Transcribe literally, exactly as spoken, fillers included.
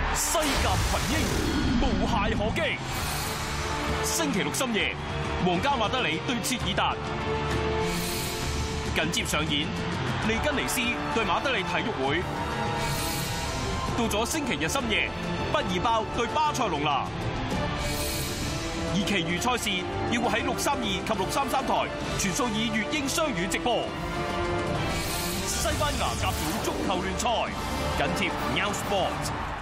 西甲群英無懈可擊。星期六深夜，皇家馬德里對切爾達。緊接上演利根尼斯對馬德里體育會。到咗星期日深夜，畢爾包對巴塞隆拿。而其餘賽事要會喺六三二及六三三台全數以粵英雙語直播。西班牙甲組足球聯賽緊貼 Now Sport。